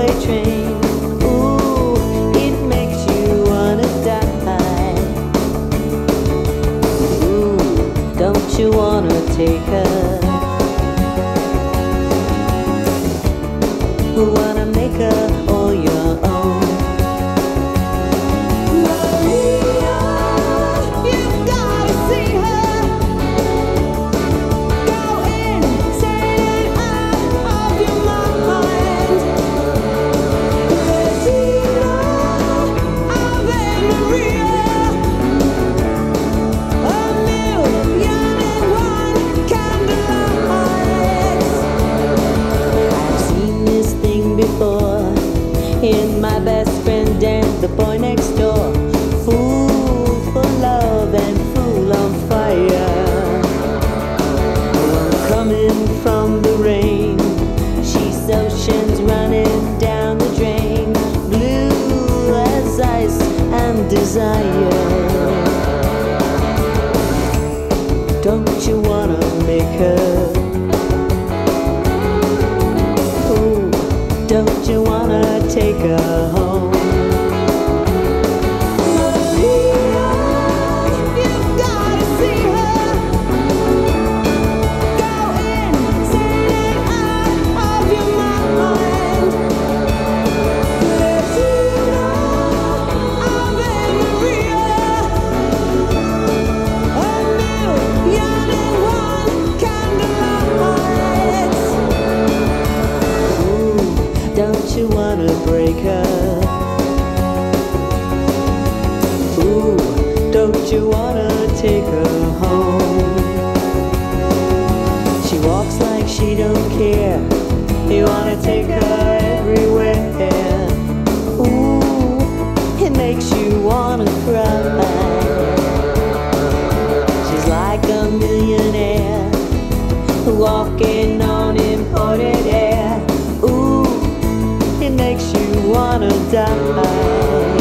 subway train. Ooh, it makes you wanna die. Ooh, don't you wanna take her? Wanna make her all your own. Maria, you've gotta see her. Go insane out of your mind. Regina Ave Maria. A million and one candlelights. I've seen this thing before in my best friend and the boy next door. Fool for love and fool on fire. One coming from the rain. She's oceans running down the drain. Blue as ice and desire. Don't you wanna make her? Ooh, don't you wanna take her home? Maria, you've gotta see her. Go insane out of your mind. Regina Ave Maria. A million and one candlelights. Ooh, don't you wanna break her? Ooh, don't you wanna take her home? She walks like she don't care. You wanna take her everywhere. Ooh, it makes you wanna cry. She's like a millionaire walking on imported air. Ooh, it makes you wanna die.